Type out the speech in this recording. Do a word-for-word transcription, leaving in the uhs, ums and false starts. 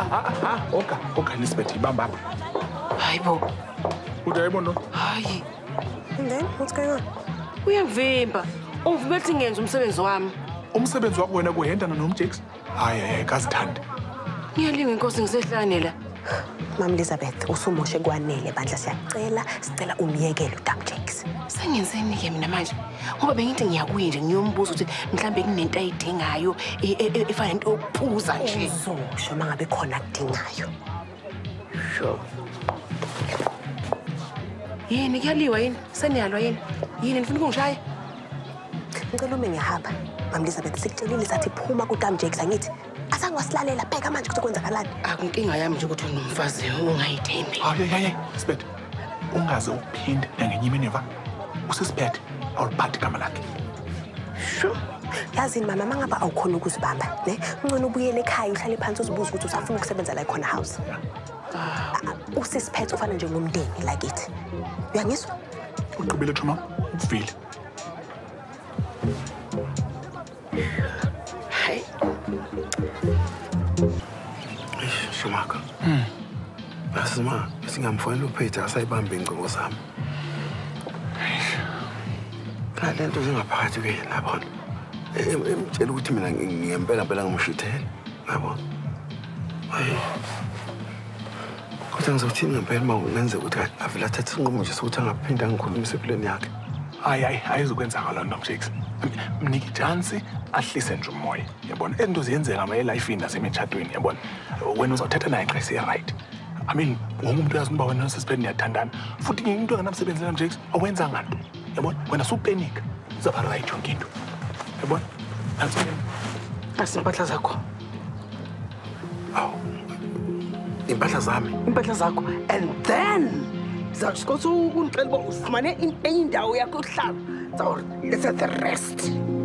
ah, ah, okay, okay, Lisbeth, ibamba. Hayi bo. Udayibona? Hayi. And then what's going on? Uyangivimba. Ungivimba ukuthi ngenze umsebenzi wami. Umsebenzi wakho wena kuhendana noMjakes? Hayi, hayi, kasithandi. Ngiyalinga inkosi ngisehlane la. Mam Elizabeth, usumoshe kwanele bandla siyacela, sicela umyekele uMjakes. Sengenzeni ke mina manje? Ngoba bengithi ngiyakuye nje ngiyombuza ukuthi mhlambe kunento ayidingayo efana into yokuphuza nje. Uzosho mangabe khona kudingayo. Sure. Yini kuyaliwa yini? Seniyalwa yini? Yini nifuna ukungishaye? Ngicela uma ngihamba. Mam Elizabeth sikutshelile sathi phuma kuMjakes angithi. Asangwasilalela bheka manje ukuthi kwenzakalani. Akunkinga yami nje ukuthi unomfazi ungayithembi. Hayi, hayi, hayi, Lisbeth. Ungaze uphinde nangenye imini eva. Usisiphethe awuliphathi igama lakhe. Sure. Yazi mama mangaba awukhona ukuzibamba, ne? Ungcona ubuyele ekhaya uhlale phansi uzibuza ukuthi usafuna ukusebenza la ekhona house. Ah, usisiphethe ufana nje nomndeni lakithi. Uyangizwa? Uqhubile Thuma, ufile. Hayi. Schumacher. Hmm. Asima, singamfonela uPeter asayibambe ingcingo zami. Kanti into zingaphakathi kuyena yabona. Emtshela ukuthi mina ngiyempela phela ngimshithele. Yabona. Hayi. Kodwa ngizothini ngempela uma ngenze ukuthi avela athathe isinqumo nje sokuthi angaphinda angikhulumise empilweni yakhe. Hayi, hayi, ayizokwenza ngalo noMjakes. Mniki chance ahlise nje umoya. Yabona, into ziyenzeka ama life nasemtshadweni, yabona. Wena uzothetha naye xa siya right. I mean, wonke umuntu uyazi ukuba wena nosisiphethe niyathandana. Futhi into enganamsebenzi naMjakes awenza nganto. Yabona, wena supenika. Uzaba right yonke into. Yabona? Nansi Asimpahla zakho. Aw. Impahla zami. Impahla zakho. And then zakusikho ukungixela uba ufumane indawo yakho yokuhlala. So let's have the rest.